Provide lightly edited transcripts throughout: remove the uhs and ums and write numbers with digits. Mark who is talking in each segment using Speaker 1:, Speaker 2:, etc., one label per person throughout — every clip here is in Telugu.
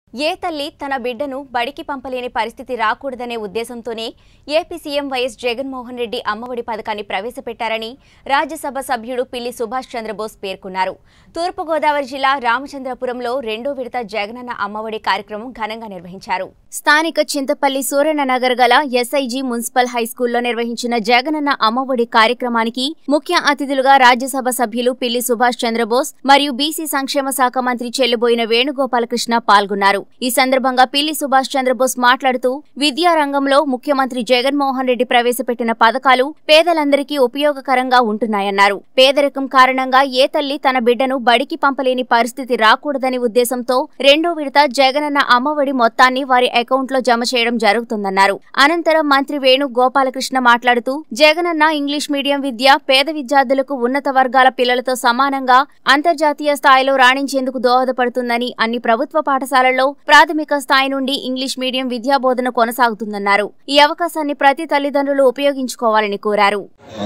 Speaker 1: ఏ తల్లి తన బిడ్డను బడికి పంపలేని పరిస్థితి రాకూడదనే ఉద్దేశంతోనే AP CM YS Jaganmohan Reddy Amma Vodi పథకాన్ని ప్రవేశపెట్టారని రాజ్యసభ సభ్యుడు పిల్లి సుభాష్ చంద్రబోస్ పేర్కొన్నారు. తూర్పుగోదావరి జిల్లా రామచంద్రపురంలో రెండో విడత జగనన్న అమ్మఒడి కార్యక్రమం ఘనంగా నిర్వహించారు. స్థానిక చింతపల్లి సూరన్ననగర్ గల ఎస్ఐజీ మున్సిపల్ హైస్కూల్లో నిర్వహించిన జగనన్న అమ్మఒడి కార్యక్రమానికి ముఖ్య అతిథులుగా రాజ్యసభ సభ్యులు పిల్లి సుభాష్ చంద్రబోస్ మరియు బీసీ సంక్షేమ శాఖ మంత్రి చెల్లుబోయిన వేణుగోపాలకృష్ణ పాల్గొన్నారు. ఈ సందర్భంగా పిల్లి సుభాష్ చంద్రబోస్ మాట్లాడుతూ విద్యా రంగంలో ముఖ్యమంత్రి జగన్మోహన్ రెడ్డి ప్రవేశపెట్టిన పథకాలు పేదలందరికీ ఉపయోగకరంగా ఉంటున్నాయన్నారు. పేదరికం కారణంగా ఏ తల్లి తన బిడ్డను బడికి పంపలేని పరిస్థితి రాకూడదని ఉద్దేశంతో రెండో విడత జగనన్న అమ్మఒడి మొత్తాన్ని వారి అకౌంట్లో జమ చేయడం జరుగుతుందన్నారు. అనంతరం మంత్రి వేణు గోపాలకృష్ణ మాట్లాడుతూ జగనన్న ఇంగ్లీష్ మీడియం విద్య పేద విద్యార్థులకు ఉన్నత వర్గాల పిల్లలతో సమానంగా అంతర్జాతీయ స్థాయిలో రాణించేందుకు దోహదపడుతుందని అన్ని ప్రభుత్వ పాఠశాలల్లో ప్రాథమిక స్థాయి నుండి ఇంగ్లీష్ మీడియం విద్యా బోధన కొనసాగుతుందన్నారు. ఈ అవకాశాన్ని ప్రతి తల్లిదండ్రులు ఉపయోగించుకోవాలని కోరారు.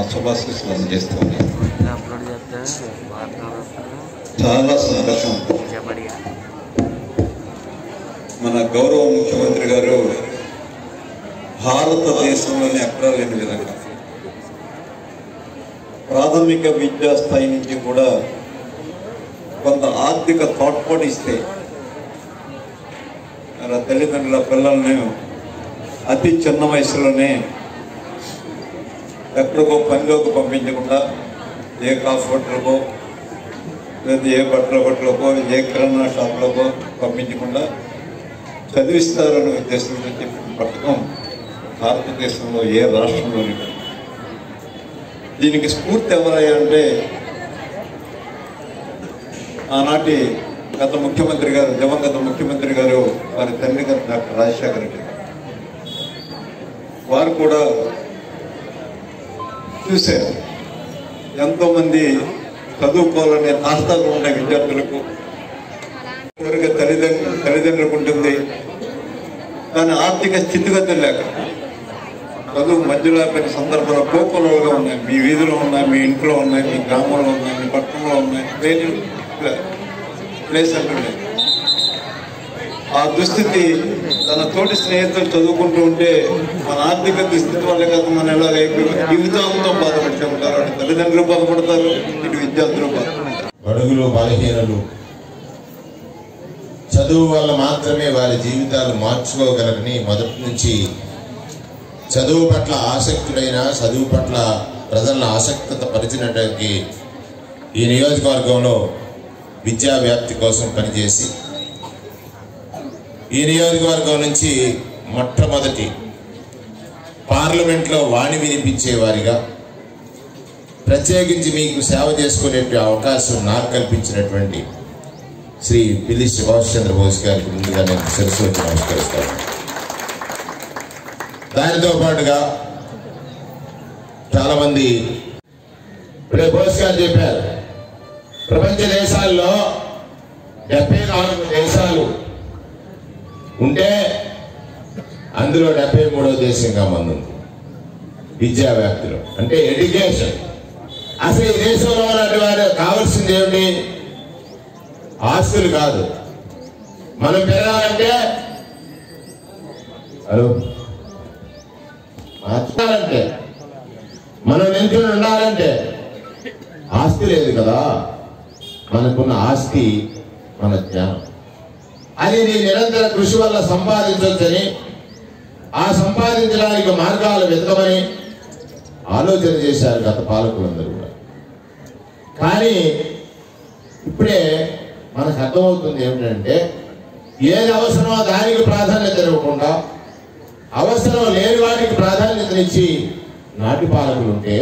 Speaker 2: మన గౌరవ ముఖ్యమంత్రి గారు భారతదేశంలోనే ఎక్కడా లేని విధంగా ప్రాథమిక విద్యా స్థాయి నుంచి కూడా కొంత ఆర్థిక తోడ్పాటు ఇస్తే తల్లిదండ్రుల పిల్లల్ని అతి చిన్న వయసులోనే ఎక్కడికో పనిలోకి పంపించకుండా ఏ హాస్పిటల్కో లేదా ఏ బట్టల కొట్లకో ఏ కిరాణా షాప్లకో పంపించకుండా చదివిస్తారనే ఉద్దేశంతో చెప్పిన పథకం భారతదేశంలో ఏ రాష్ట్రంలోని దీనికి స్ఫూర్తి ఎవరయ్యా అంటే ఆనాటి గత ముఖ్యమంత్రి గారు దివంగత ముఖ్యమంత్రి గారు వారి తండ్రి గారు డాక్టర్ రాజశేఖర రెడ్డి వారు కూడా చూశారు. ఎంతోమంది చదువుకోవాలనే తాస్తాలు ఉన్న విద్యార్థులకు కోరిక తల్లిదండ్రులకు ఉంటుంది. కానీ ఆర్థిక స్థితిగతులు లేక చదువు మధ్యలో అయిపోయిన సందర్భంలో కోకొలలుగా ఉన్నాయి. మీ వీధిలో ఉన్నాయి, మీ ఇంట్లో ఉన్నాయి, మీ గ్రామంలో ఉన్నాయి, మీ పట్టణంలో ఉన్నాయి, ప్లేస్ అంటుండే ఆ దుస్థితి తన తోటి స్నేహితులు చదువుకుంటూ ఉంటే మన ఆర్థిక దుస్థితి వల్ల కదా మనం ఎలాగైపోయి జీవితాంతో బాధపడుతూ ఉంటారు. అటు తల్లిదండ్రులు బాధపడతారు, ఇటు విద్యార్థులు బాధపడతారు.
Speaker 3: బడుగులు బలహీనలు చదువు వల్ల మాత్రమే వారి జీవితాలు మార్చుకోగలరని మొదటి నుంచి చదువు పట్ల ఆసక్తుడైన చదువు పట్ల ప్రజలను ఆసక్తి పరిచినటువంటి ఈ నియోజకవర్గంలో విద్యా వ్యాప్తి కోసం పనిచేసి ఈ నియోజకవర్గం నుంచి మొట్టమొదటి పార్లమెంట్లో వాణి వినిపించేవారిగా ప్రత్యేకించి మీకు సేవ చేసుకునే అవకాశం నాకు కల్పించినటువంటి శ్రీ పిల్లి సుభాష్ చంద్రబోస్ గారికి ముందుగా నేను శిరస్సు వచ్చి నమస్కరిస్తాను. దానితో పాటుగా చాలామంది ఇప్పుడే బోస్ గారు చెప్పారు, ప్రపంచ దేశాల్లో 74 దేశాలు ఉంటే అందులో 73వ దేశంగా మంది ఉంది విద్యా వ్యాప్తిలో. అంటే ఎడ్యుకేషన్. అసలు ఈ దేశంలో ఉన్నటువంటి వారు కావాల్సింది ఏమిటి? ఆస్తులు కాదు. మనం పెరగాలంటే మార్చాలంటే మనం నిల్చుని ఉండాలంటే ఆస్తి లేదు కదా. మనకున్న ఆస్తి మన జ్ఞానం. అది నీ నిరంతర కృషి వల్ల సంపాదించవచ్చని, ఆ సంపాదించడానికి మార్గాలు వెతకమని ఆలోచన చేశారు గత పాలకులందరూ కూడా. కానీ ఇప్పుడే మనకు అర్థమవుతుంది ఏమిటంటే ఏది అవసరమో దానికి ప్రాధాన్యత ఇవ్వకుండా అవసరం లేని వాటికి ప్రాధాన్యతనిచ్చి నాటి పాలకులు ఉంటే,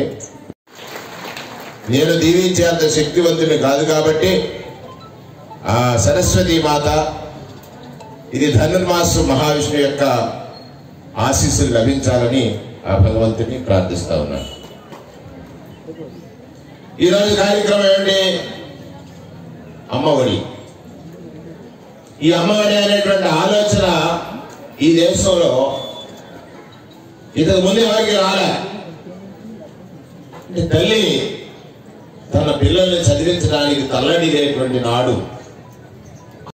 Speaker 3: నేను దీవించేంత శక్తివంతుని కాదు కాబట్టి ఆ సరస్వతి మాత, ఇది ధనుర్మాసు మహావిష్ణు యొక్క ఆశీస్సులు లభించాలని ఆ భగవంతుని ప్రార్థిస్తా ఉన్నాను. ఈరోజు కార్యక్రమం ఏంటి? అమ్మఒడి. ఈ అమ్మఒడి అనేటువంటి ఆలోచన ఈ దేశంలో ఇంతకు ముందు ఎవరికి రాలే. తల్లి తన పిల్లల్ని చదివించడానికి తల్లడిలేటువంటి నాడు